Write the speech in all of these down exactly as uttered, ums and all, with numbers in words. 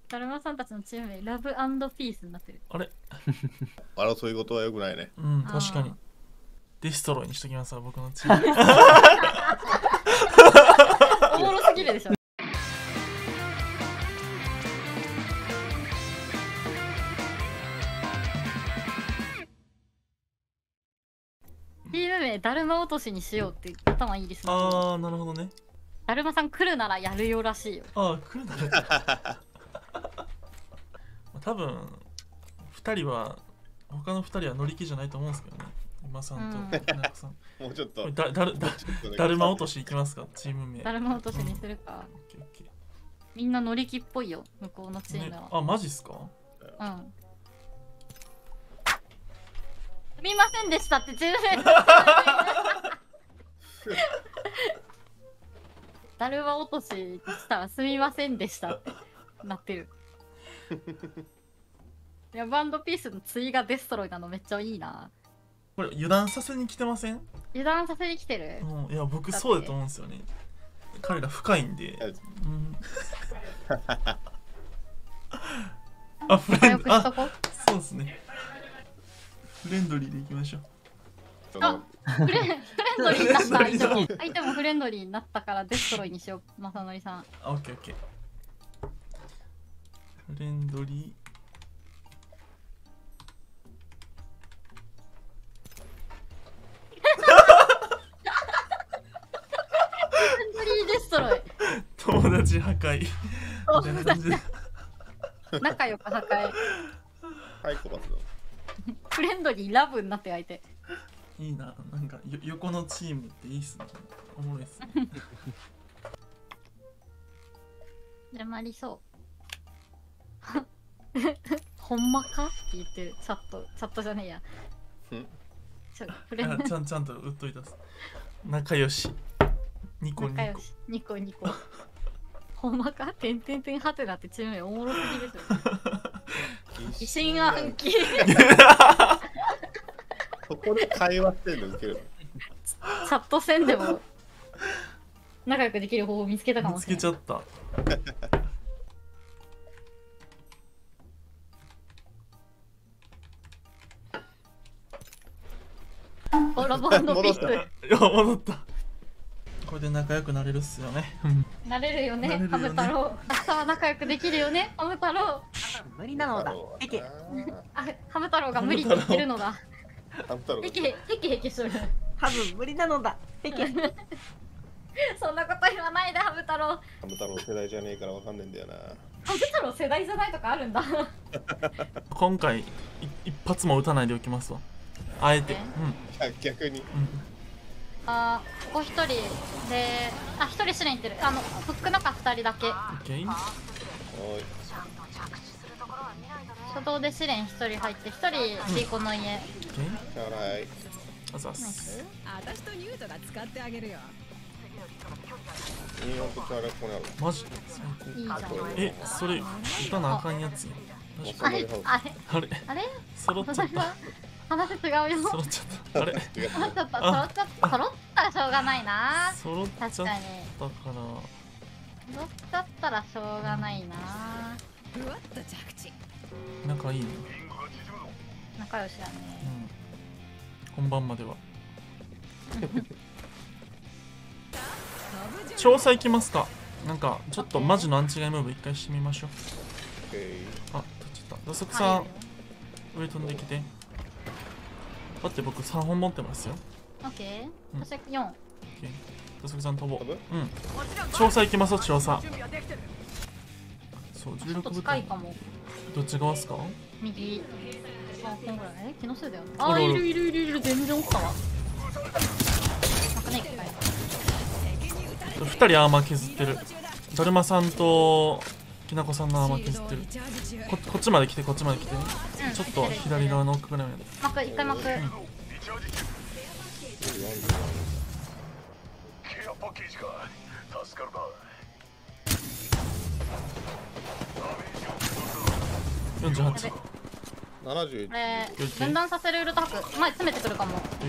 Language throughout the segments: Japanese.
だるまさんたちのチーム名ラブピースになってる。 あれ争い事はよくないね。 うん、確かに。デストロイにしときますわ、僕のチーム。 おもろすぎるでしょ。チーム名だるま落としにしようって頭いいですね。 ああ、なるほどね。 だるまさん来るならやるよらしいよ。 ああ、来るなら。多分ふたりは他のふたりは乗り気じゃないと思うんですけどね。今さんと田中さん。 もうちょっと。 だだるだだるま落としいきますか、チーム名。 だるま落としにするか。 うん、 みんな乗り気っぽいよ、向こうのチームは。 ね、あ、マジっすか？ うん。すみませんでしたってチーム名。だるま落とししたらすみませんでしたってなってる。いや、バンドピースの対がデストロイなのめっちゃいいな。 これ油断させに来てません？ 油断させに来てる。 うん、いや僕そうだと思うんですよね。彼ら深いんで。うん、あ、フレンド、あ、そうですね。フレンドリーでいきましょう。 あ、フレン、フレンドリーになった。相手も、相手もフレンドリーになったからデストロイにしよう、まさのりさん。 あ、オッケーオッケー。フレンドリー。 デストロイ。 友達破壊。 仲良く破壊。 サイコパスだ。 フレンドリーラブになって相手。 いいな、なんかよ横のチームっていいっすね。おもろいっすね。 邪魔りそう。ほんまかって言ってる。チャット、チャットじゃねえや。ちょフレンちゃんちゃんと打っといたっす。仲良し。ニコニコ。 ニコニコ。ほんまかてんてんてんはてなってチーム名おもろすぎですよ。疑心暗鬼。 そこで会話してんの受けるの。 チャット戦でも仲良くできる方法を見つけたかもしれない。 見つけちゃった。 おラボ&ピース。 いや、戻った。これで仲良くなれるっすよね。 なれるよね、ハム太郎。明日は仲良くできるよね、ハム太郎。 無理なのだ。ヘケ。 あ、ハム太郎が無理って言ってるのだ。ヘケ、ヘケヘケしとる。 ハム無理なのだ。ヘケ。 そんなこと言わないで、ハム太郎。 ハム太郎世代じゃねえからわかんねえんだよな。 ハム太郎世代じゃないとかあるんだ。 今回一発も打たないでおきますわ。あえて。うん。 逆に。 あー、ここ一人で、あ、一人試練いってる。あの、フック中二人だけ。 オッケー。 初動で試練一人入って、一人リーコの家。オッケー。 はい。 あざっす。 私とニュートが使ってあげるよ。 マジ？ いいじゃん。 え、それ打たなあかんやつや。 あれ、あれ、 あれ、 あれ、 揃っちゃった。 話違うよ。 揃っちゃった。あれ、 揃っちゃった、揃っちゃった、揃ったらしょうがないな。 揃っちゃったから。 揃っちゃったらしょうがないな。 ふわっと着地。 仲いいね。 仲良しだね。 うん。本番までは。調査いきますか。なんかちょっとマジのアンチガイムーブ一回してみましょう。あ、取っちゃった。土足さん、上飛んできて。だって僕さんぼん持ってますよ。 オッケー。私よん。 土足さん飛ぼう。うん。調査いきますよ、調査。そう、じゅうろくぶたい。どっち側っすか？ 右。あ、こんぐらい。え、気のせいだよ。あ、いるいるいるいる、全然おったわ。なんかね、一回。 ふたりアーマー削ってる。だるまさんときなこさんのアーマー削ってる。 こ, こっちまで来て、こっちまで来て、うん、ちょっと左側の奥ぐらいまで。 巻く、一回巻く、うん、 よんじゅうはち。 ななじゅういち。 これ分断させるウルトハク前詰めてくるかも。え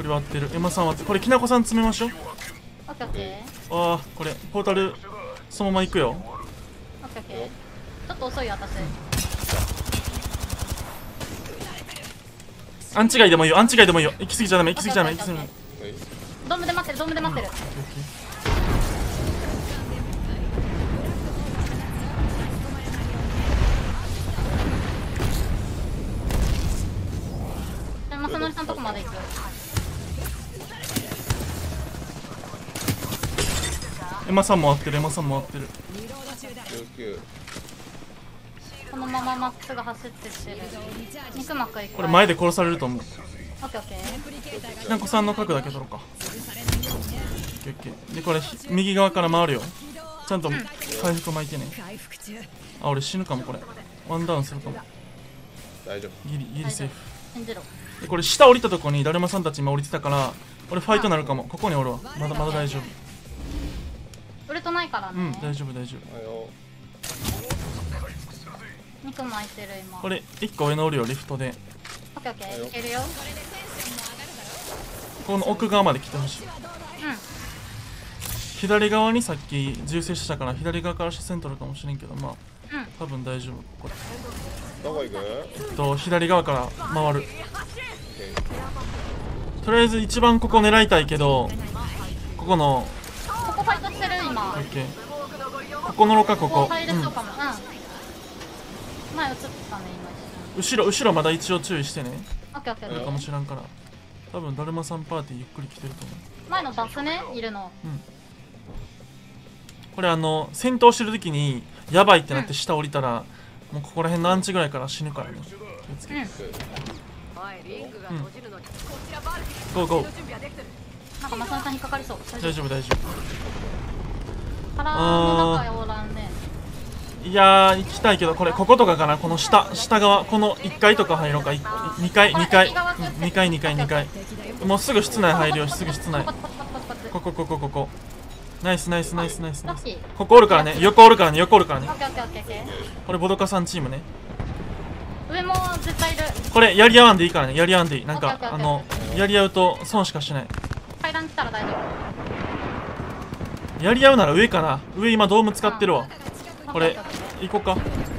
り割ってる。エマさん割ってる。これきなこさん詰めましょう。 オッケーオッケーああこれポータルそのまま行くよ。 オッケーオッケー。ちょっと遅いよ私。 アンチガイでもいいよ、アンチガイでもいいよ。行き過ぎちゃダメ、行き過ぎちゃダメ、行き過ぎちゃダメ。 ドームで待ってる、ドームで待ってる。でまさのりさんとこまで行く。 エマさんも割ってる、エマさんも割ってる。 このまままっすぐ走ってってる。肉巻く行く。 これ前で殺されると思う。 オッケーオッケー。 きなこさんの角だけ取ろうか。オッケーオッケー。でこれ右側から回るよ。ちゃんと回復巻いてね。あ俺死ぬかもこれ。ワンダウンするかも。 大丈ギリギリセーフ。 信じろ。 でこれ下降りたとこにだるまさんたち今降りてたから俺ファイトなるかも。ここにおるわ。まだまだ大丈夫。 ウルトないからね。 うん大丈夫大丈夫。 夫。 肉巻いてる今。 これいっこ上のおるよリフトで。 オッケーオッケー。いけるよ。 この奥側まで来てほしい。 うん。 左側にさっき銃声したから左側から視線取るかもしれんけどまあうん多分大丈夫。これどこ行く？ えっと左側から回る。とりあえず一番ここ狙いたいけどここのここファイトしてる今。 オッケーここ乗ろうかここここ。 入れそうかも。うん。前映ってたね今一後ろ後ろまだ一応注意してね。 瞬。オッケーオッケーオッいるかケー。 もしらんから多分だるまさんパーティーゆっくり来てると思う。 前のバスねいるの。 これあの戦闘してる時にやばいってなって下降りたら、もうここら辺のアンチぐらいから死ぬからね。気をつけて。 うん。 ゴーゴー。 なんかマサンさん引っかかりそう。 大丈夫大丈腹の中おらんね。 夫。いやー行きたいけどこれこことかかな。この下下側このいっかいとか入ろうか。にかいにかいにかいにかいにかい。もうすぐ室内入るよ。すぐ室内。 こっちこっちこっちこっち。 ここここここ。ナイスナイスナイスナイスナイスラッキー。 ここおるからね。横おるからね。横おるからねオ。ッケーオッケーオッケーオッケこれボドカさんチームね。 ー。上も絶対いる。 これやり合わんでいいからね。やり合わんでいい。なんかオッケーオッケーあのやり合うと損しかしない。 階段来たら大丈夫。 やり合うなら上かな。上今ドーム使ってるわ。これオッケーオッケーオッケ行こうか。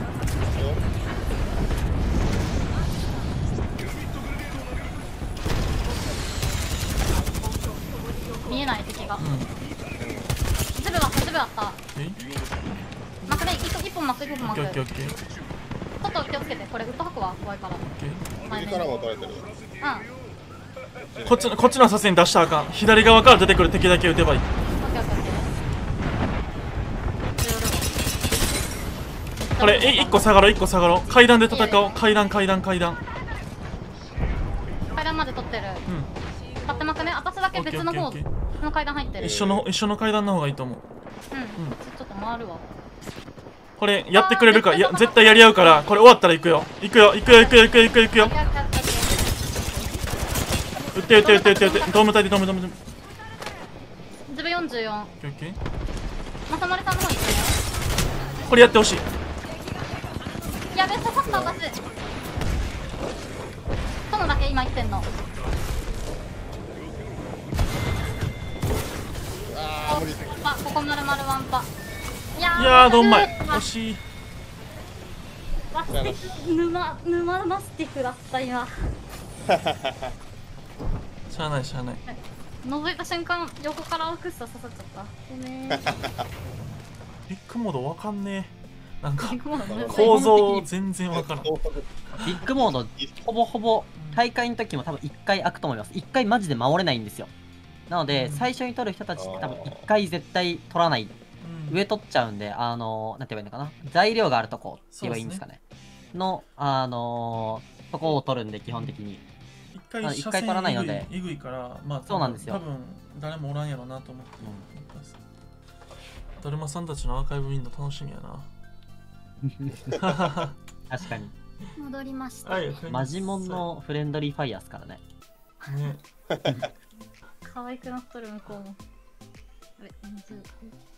ー見えない敵が。 うん一部だった一部だった。 えマクね一一本マク一本マク。 オッケーオッケーオッケーオッちょっと気をつけて。これウッドハクは怖いから。 ケー。 前面右からも取れてる。 うん。 こっちのこっちの左遷出したらあかん。左側から出てくる敵だけ撃てばいい。 オッケーオッケーオッケー。 これえ一個下がろう一個下がろう。階段で戦おう。階段階段階段。 階段まで取ってる。 うん立ってまくね。私だけ別の方オッケーオッケーオッの階段入ってる。 一緒の一緒の階段の方がいいと思う。 うん。ちょっと回るわ。 これやってくれるか。いや絶対やり合うからこれ終わったら行くよ行くよ行くよ行くよ行くよ行くよ行くよ。 オッケーオッケーオッケーオッケー。 撃って撃って撃って撃って撃ってドーム隊でドームドームドーム。 自分よんじゅうよん。 オッケーオッケー。 まさまりさんの方行ってね。 これやってほしい。 やべえ刺さった私。殿だけ今言ってんの。 ああ無理。 あここ丸々ワンパ。いやーいやーどんまいあ惜しい。 わスティック沼沼マスティフだった今。 しゃあないしゃあない。 覗いた瞬間横からアクスタ刺さっちゃったごめん。 ビッグモードわかんねえ。なんか構構造全然わからん。 ビッグモード、ほぼほぼ大会の時も多分いっかい開くと思います。いっかいマジで守れないんですよ。なので、最初に取る人たちって多分いっかい絶対取らない。 うん上取っちゃうんで、あのー、なんて言えばいいのかな。材料があるとこって言えばいいんですかね。の、あのー、とこを取るんで、基本的に。 一回一回取らないのでえぐいからまあそうなんですよ多分誰もおらんやろなと思って。だるまさんたちのアーカイブ見るの楽しみやな。 確かに。 戻りました。 はいマジモンのフレンドリーファイヤーっすからね。 ね。 可愛くなっとる向こうも。え、水